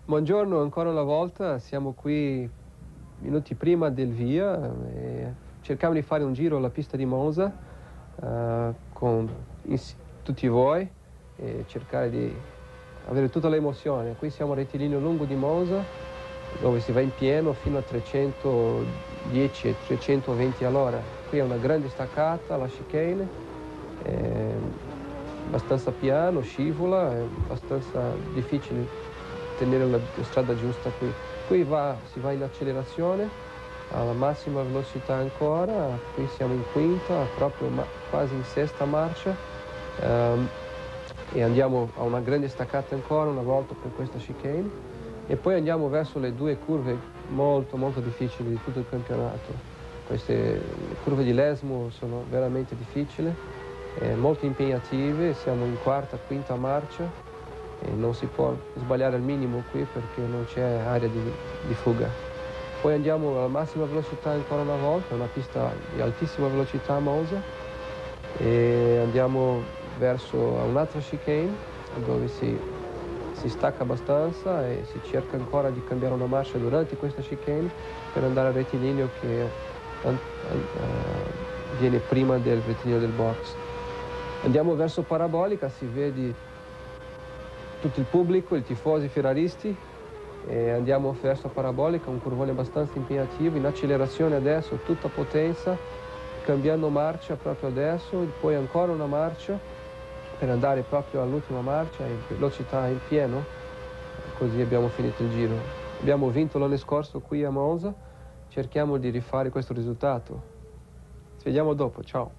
Buongiorno ancora una volta, siamo qui minuti prima del via e cerchiamo di fare un giro alla pista di Monza con tutti voi e cercare di avere tutta l'emozione. Qui siamo al rettilineo lungo di Monza dove si va in pieno fino a 310 e 320 all'ora. Qui è una grande staccata, la chicane, è abbastanza piano, scivola, è abbastanza difficile tenere la strada giusta qui. Qui si va in accelerazione alla massima velocità ancora, qui siamo in quinta, proprio quasi in sesta marcia e andiamo a una grande staccata ancora una volta per questa chicane e poi andiamo verso le due curve molto molto difficili di tutto il campionato. Queste curve di Lesmo sono veramente difficili, molto impegnative, siamo in quarta, quinta marcia e non si può sbagliare al minimo qui perché non c'è area di fuga. Poi andiamo alla massima velocità ancora una volta, è una pista di altissima velocità a Monza e andiamo verso un'altra chicane dove si stacca abbastanza e si cerca ancora di cambiare una marcia durante questa chicane per andare al rettilineo che viene prima del rettilineo del box. Andiamo verso parabolica, si vede tutto il pubblico, i tifosi ferraristi e andiamo verso parabolica, un curvone abbastanza impegnativo, in accelerazione adesso, tutta potenza, cambiando marcia proprio adesso, e poi ancora una marcia per andare proprio all'ultima marcia in velocità in pieno, così abbiamo finito il giro. Abbiamo vinto l'anno scorso qui a Monza, cerchiamo di rifare questo risultato. Ci vediamo dopo, ciao!